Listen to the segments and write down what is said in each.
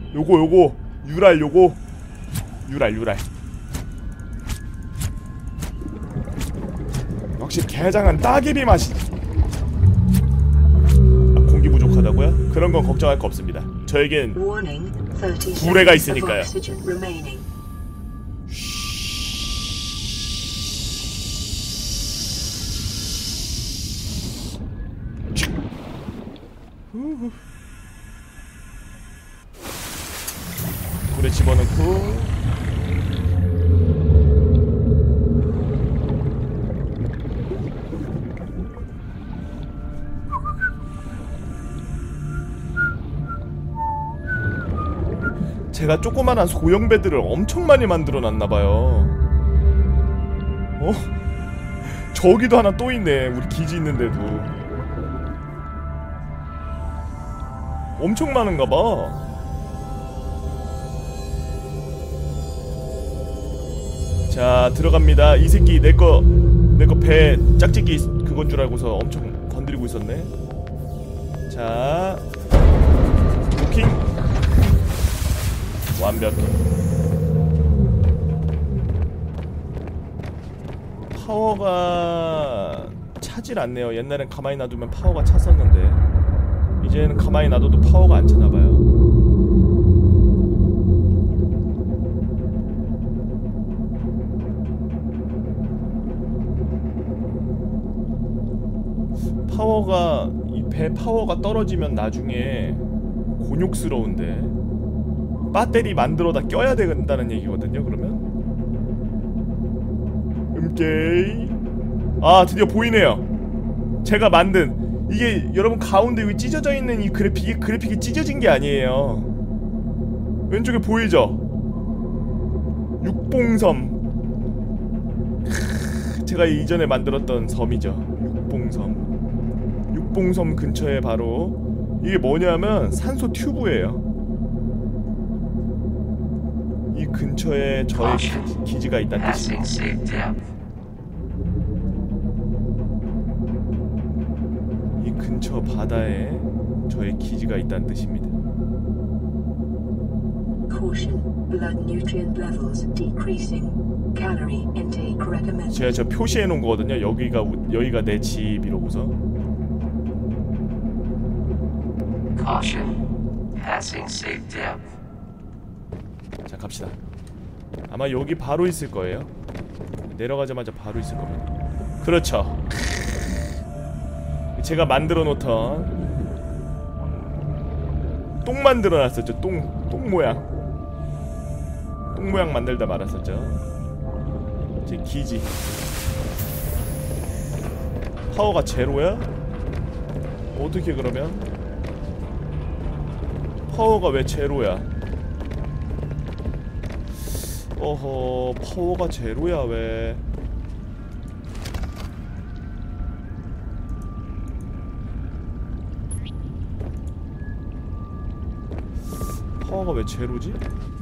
요거 유랄 요거 유랄 역시 게장은 따개비 맛이. 공기 부족하다고요? 그런 건 걱정할 거 없습니다. 저에겐 구레가 있으니까요. 불에 집어넣고 제가 조그만한 소형 배들을 엄청 많이 만들어놨나봐요. 어? 저기도 하나 또 있네. 우리 기지 있는데도 엄청 많은가봐. 자 들어갑니다. 이 새끼 내거 배 짝짓기 그건 줄 알고서 엄청 건드리고 있었네. 자 부킹 완벽해. 파워가 차질 않네요. 옛날엔 가만히 놔두면 파워가 찼었는데 이제는 가만히 놔둬도 파워가 안 차나봐요. 파워가 이 배 파워가 떨어지면 나중에 곤욕스러운데 배터리 만들어다 껴야 된다는 얘기거든요. 그러면 음게이 아 드디어 보이네요. 제가 만든 이게 여러분 가운데 여기 찢어져 있는 이 그래픽이 찢어진 게 아니에요. 왼쪽에 보이죠? 육봉섬. 제가 이전에 만들었던 섬이죠. 육봉섬 근처에 바로 이게 뭐냐면 산소 튜브예요. 이 근처에 저의 기지가 있다는 뜻입니다. 이 근처 바다에 저의 기지가 있다는 뜻입니다. 제가 저 표시해 놓은 거거든요. 여기가 내 집 이러고서. 자 갑시다. 아마 여기 바로 있을 거예요. 내려가자마자 바로 있을 겁니다. 그렇죠. 제가 만들어 놓던 똥 만들어 놨었죠. 똥 모양 만들다 말았었죠. 제 기지. 파워가 제로야? 어떻게 그러면? 파워가 왜 제로야? 어허, 파워가 제로야 왜? 파워가 왜 제로지?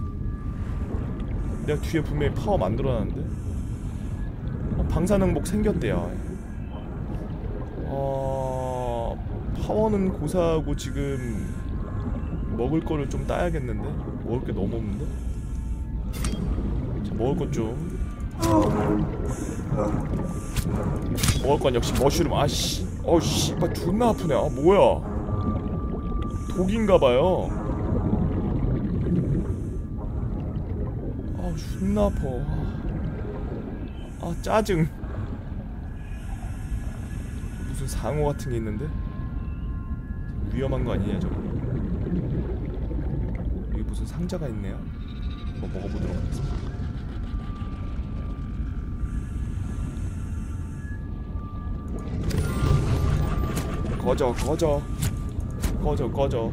내가 뒤에 분명히 파워 만들어놨는데? 방사능복 생겼대요. 파워는 고사하고 지금 먹을 거를 좀 따야겠는데? 먹을 게 너무 없는데? 자, 먹을 것 좀. 먹을 건 역시 머쉬룸. 아씨, 씨발 존나 아프네. 아 뭐야? 독인가봐요. 아 존나 아파. 아 짜증. 무슨 상어 같은 게 있는데? 위험한 거 아니냐 저거? 여기 무슨 상자가 있네요. 한번 먹어보도록 하겠습니다. 꺼져.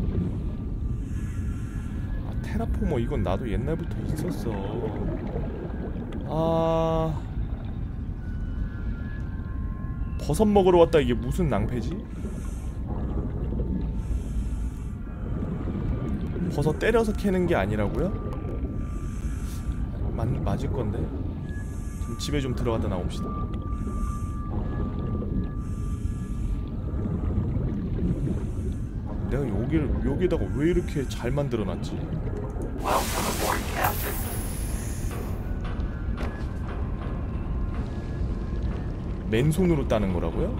아 테라포머 이건 나도 옛날부터 있었어. 아 버섯 먹으러 왔다. 이게 무슨 낭패지? 버섯 때려서 캐는 게 아니라고요? 맞을 건데. 좀 집에 좀 들어갔다 나옵시다. 내가 여기다가 왜 이렇게 잘 만들어놨지? 맨손으로 따는 거라고요?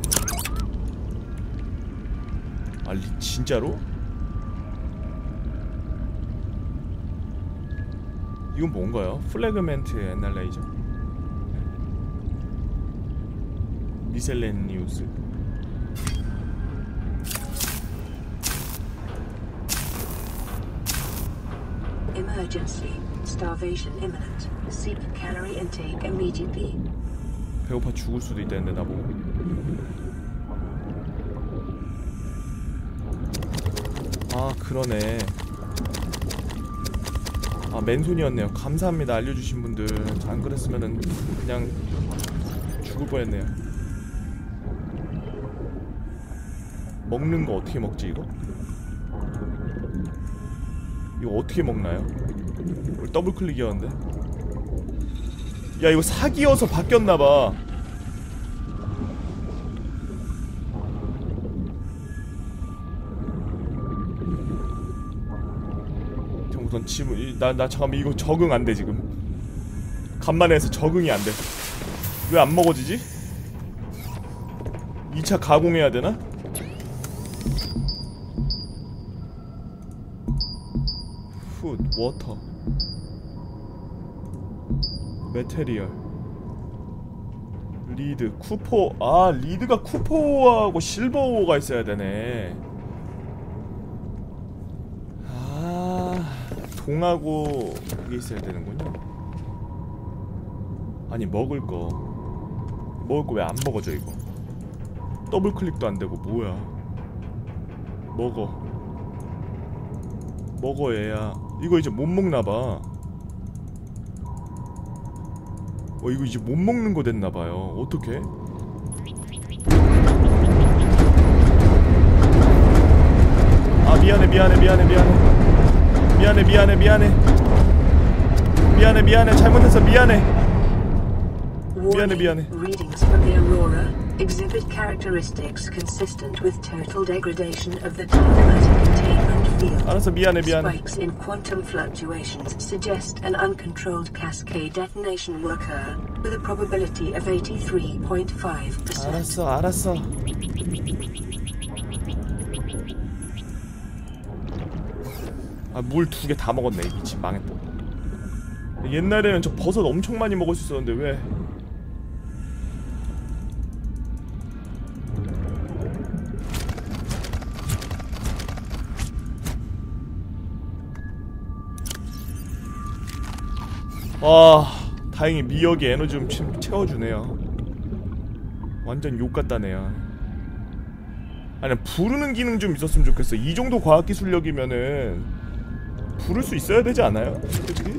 아, 진짜로? 이건 뭔가요? 플래그멘트 애널라이저? 미셀레니우스? Emergency. Starvation imminent. Seek calorie intake immediately. 배고파 죽을 수도 있다는데 나보고. 아, 그러네. 아, 맨손이었네요. 감사합니다, 알려주신 분들. 안 그랬으면은 그냥 죽을 뻔했네요. 먹는 거 어떻게 먹지 이거? 이거 어떻게 먹나요? 더블 클릭이었는데. 야, 이거 사기여서 바뀌었나봐. 우선 지금 나 잠깐만, 이거 적응 안 돼 지금. 간만에 해서 적응이 안 돼. 왜 안 먹어지지? 2차 가공해야 되나? 푸드, 워터, 메테리얼, 리드, 쿠포. 아, 리드가 쿠포하고 실버가 있어야 되네. 동하고 그게 있어야 되는군요. 아니, 먹을 거 왜 안 먹어져 이거? 더블 클릭도 안 되고 뭐야? 먹어 얘야. 이거 이제 못 먹나봐. 이거 이제 못 먹는 거 됐나봐요. 어떡해? 아, 미안해. 잘못했어. 미안해. Readings from the Aurora exhibit characteristics consistent with total degradation of the diaphragmatic containment field. 알았어, 미안해. Spikes in quantum fluctuations suggest an uncontrolled cascade detonation will occur with a probability of 83.5%. 알았어. 아, 물 2개 다 먹었네. 미친, 망했다. 옛날에는 저 버섯 엄청 많이 먹을 수 있었는데 왜? 와, 다행히 미역이 에너지 좀 채워주네요. 완전 욕같다네요. 아니, 부르는 기능 좀 있었으면 좋겠어. 이 정도 과학기술력이면은 부를 수 있어야 되지 않아요? 솔직히?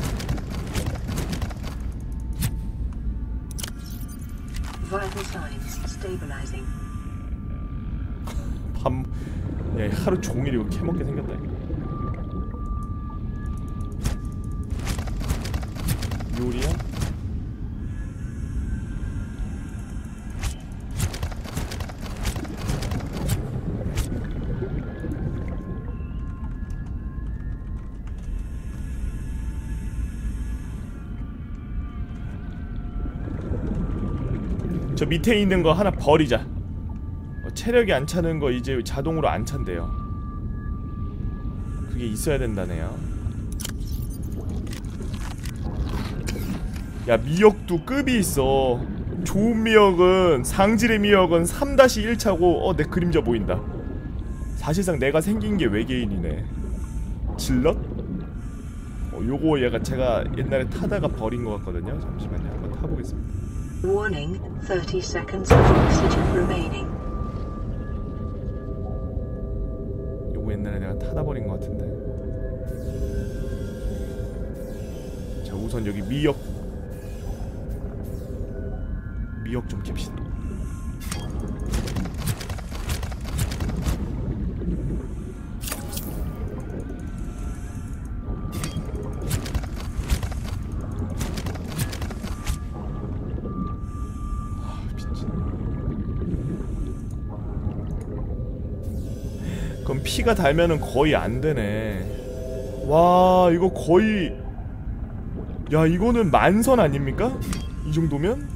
야, 하루 종일 이거 캐먹게 생겼다 이거. 요리야? 저 밑에 있는 거 하나 버리자. 체력이 안 차는 거 이제 자동으로 안 찬대요. 그게 있어야 된다네요. 야, 미역도 급이 있어. 좋은 미역은, 상질의 미역은 3-1차고 내 그림자 보인다. 사실상 내가 생긴 게 외계인이네. 질럿? 요거 얘가 제가 옛날에 타다가 버린 것 같거든요. 잠시만요, 한번 타보겠습니다. Warning, 30 seconds of oxygen remaining. 요거 옛날에 내가 타다 버린 것 같은데. 자, 우선 여기 미역 좀 캡시다. 피가 달면은 거의 안 되네. 와, 이거 거의, 야, 이거는 만선 아닙니까? 이 정도면?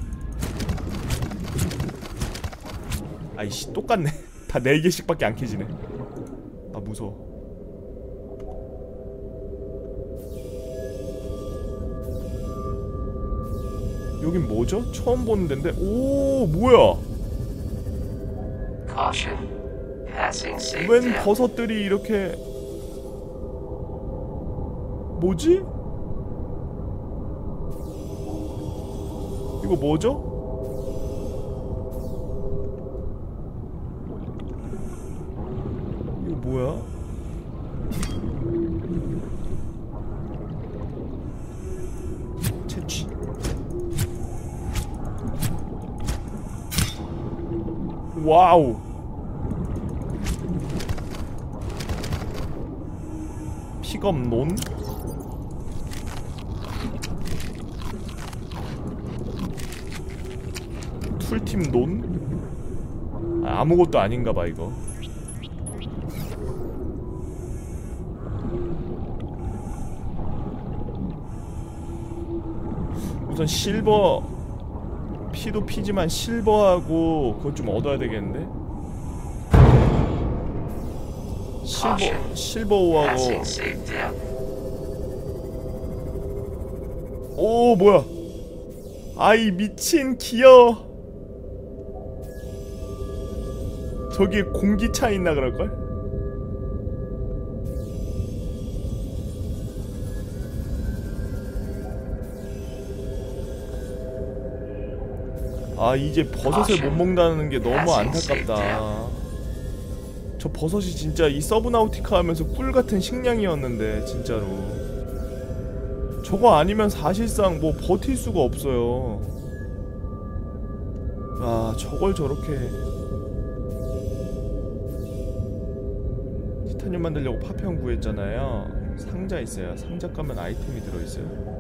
아이씨, 똑같네. 다 4개씩밖에 안 캐지네. 아, 무서워. 여긴 뭐죠? 처음 보는 데인데? 오, 뭐야? 웬 버섯들이 이렇게... 뭐지? 이거 뭐죠? 이거 뭐야? 채취. 와우. 픽업논? 툴팀 논? 아, 아무것도 아닌가봐 이거. 우선 실버 피도 피지만 실버하고 그건 좀 얻어야 되겠는데? 실버오하고. 오, 뭐야? 아이 미친 귀여워. 저기에 공기차 있나 그럴걸? 아, 이제 버섯을 못 먹는다는 게 너무 안타깝다. 저 버섯이 진짜 이 서브나우티카 하면서 꿀같은 식량이었는데 진짜로. 저거 아니면 사실상 뭐 버틸 수가 없어요. 아, 저걸 저렇게. 티타늄 만들려고 파편 구했잖아요. 상자 있어요. 상자 까면 아이템이 들어있어요.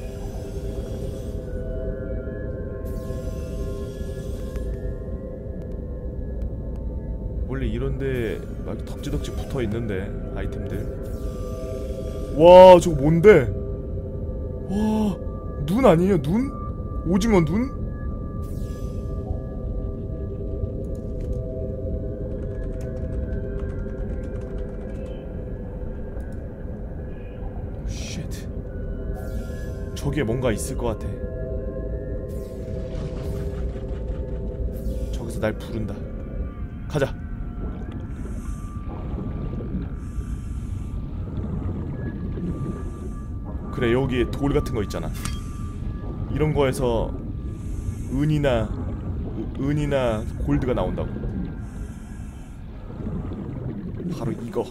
원래 이런데 막 덕지덕지 붙어있는데 아이템들. 와, 저거 뭔데? 와, 눈 아니에요? 눈? 오징어 눈? 쉣. 저기에 뭔가 있을 것 같아. 저기서 날 부른다. 가자. 그래, 여기에 돌 같은 거 있잖아. 이런 거에서 은이나 골드가 나온다고. 바로 이거.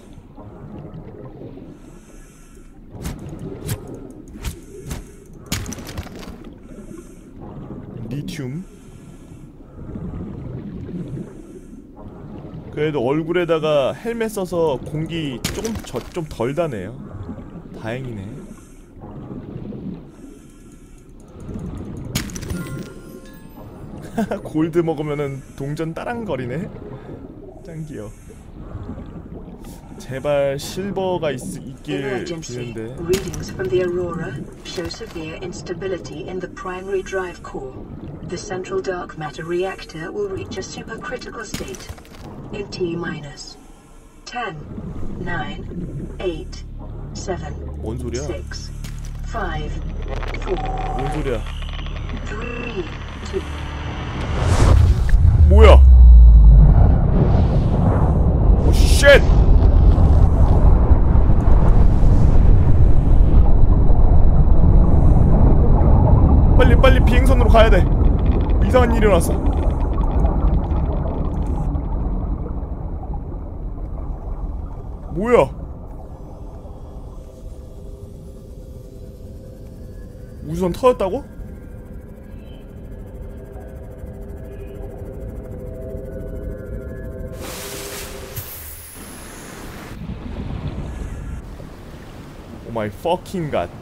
리튬. 그래도 얼굴에다가 헬멧 써서 공기 조금 좀 덜 다네요. 다행이네. 골드 먹으면은 동전 따랑거리네. 짱 귀여워. 제발 실버가 있길 비는데. Readings from the Aurora show severe instability in the primary drive core. The central dark matter reactor will reach a supercritical state in T-minus 10, 9, 8, 7, 뭔 소리야? 6, 5, 4, 뭔 소리야? 3, 2. 뭐야? 오 쉣! 빨리 비행선으로 가야 돼. 이상한 일이 일어났어. 뭐야? 우주선 터졌다고? 오 마이 퍼킹 갓.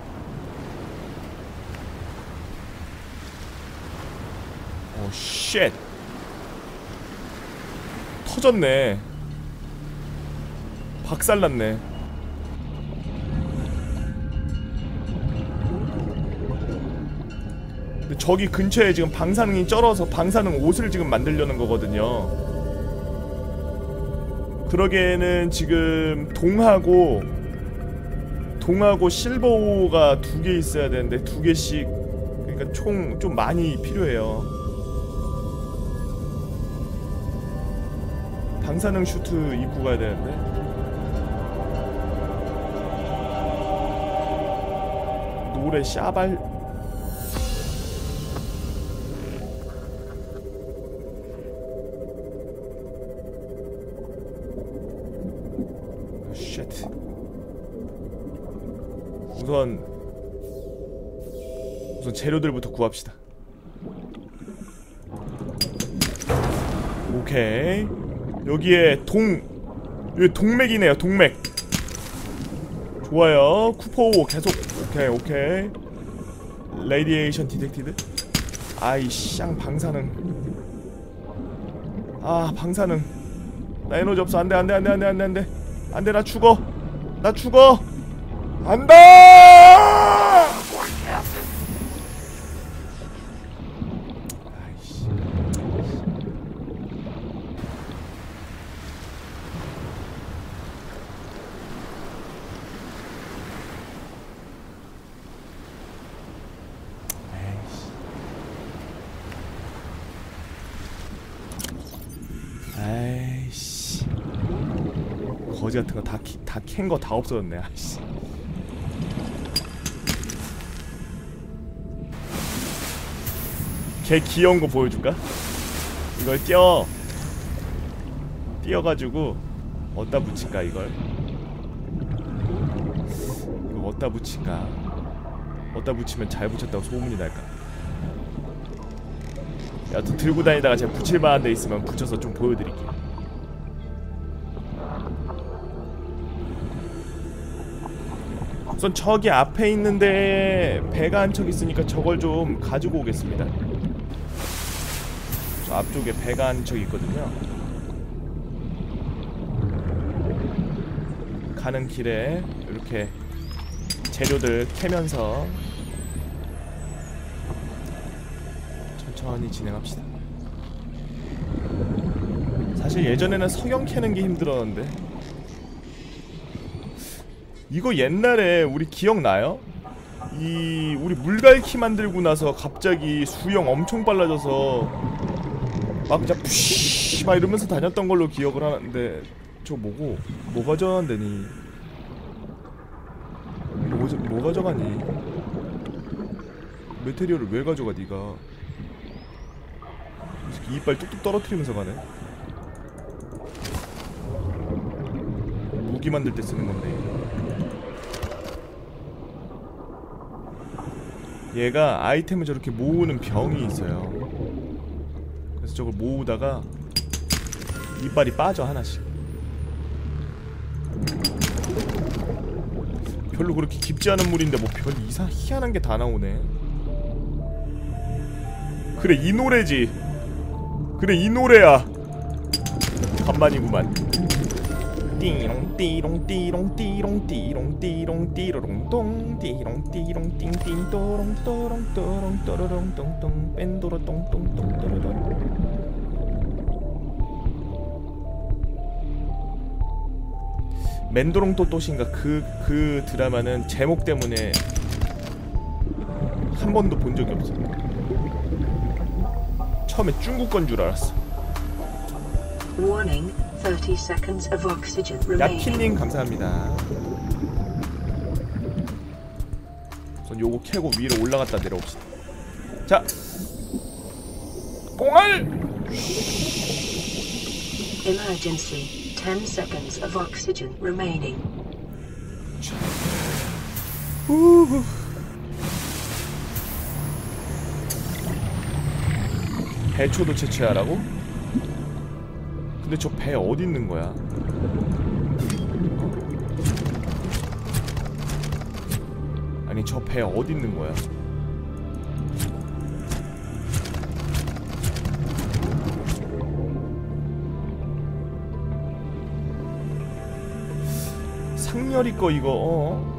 오 쉣. 터졌네. 박살났네. 근데 저기 근처에 지금 방사능이 쩔어서 방사능 옷을 지금 만들려는 거거든요. 그러기에는 지금 동하고 실버호가 2개 있어야 되는데 2개씩, 그러니까 총 좀 많이 필요해요. 방사능 슈트 입고 가야 되는데. 노래 샤발. 쉣. 우선 재료들부터 구합시다. 오케이. 여기에 여기 동맥이네요. 동맥. 좋아요. 쿠포 계속. 오케이. 레디에이션 디텍티드. 아이 쌍 방사능. 아 방사능. 나 에너지 없어. 안돼. 안돼. 나 죽어. 안돼. 아이씨. 아이씨. 거지 같은 거 다 캔 거 다 없어졌네. 아이씨. 개 귀여운 거 보여줄까? 이걸 띄어가지고 어디다 붙일까 이걸? 이거 어디다 붙일까? 어디다 붙이면 잘 붙였다고 소문이 날까? 여하튼 들고 다니다가 제가 붙일만한 데 있으면 붙여서 좀 보여드릴게요. 우선 저기 앞에 있는데 배가 한 척 있으니까 저걸 좀 가지고 오겠습니다. 저 앞쪽에 배가 한 척 있거든요. 가는 길에 이렇게 재료들 캐면서 천천히 진행합시다. 사실 예전에는 석영 캐는 게 힘들었는데 이거 옛날에 우리 기억나요? 우리 물갈퀴 만들고 나서 갑자기 수영 엄청 빨라져서 막 그냥 푸쉬 막 이러면서 다녔던 걸로 기억을 하는데 저 뭐고? 뭐 가져간다니? 뭐 가져가니? 메테리얼을 왜 가져가 니가? 이빨 뚝뚝 떨어뜨리면서 가네. 무기 만들 때 쓰는 건데. 얘가 아이템을 저렇게 모으는 병이 있어요. 그래서 저걸 모으다가 이빨이 빠져 하나씩. 별로 그렇게 깊지 않은 물인데 뭐 별 희한한 게 다 나오네. 그래 이 노래지. 그래 이 노래야. 간만이구만. 띠롱 띠롱 띠롱 띠롱 띠롱 띠롱 띠로롱 똥 띠롱 띠롱 띵띵 또롱 또롱 또롱 또로롱 똥똥 뺀도로 똥똥똥 또로롱. 맨도롱 또또신가 그 드라마는 제목 때문에 한 번도 본 적이 없어. 처음에 중국 건 줄 알았어. Warning, 30 seconds of oxygen remaining. 야키님 감사합니다. 우선 요거 캐고 위로 올라갔다 내려옵시다. 자, 뽕알! Emergency, 10 seconds of oxygen remaining. 우후. 배초도 채취하라고? 근데 저 배 어디 있는 거야? 아니 저 배 어디 있는 거야? 쌍열이 거 이거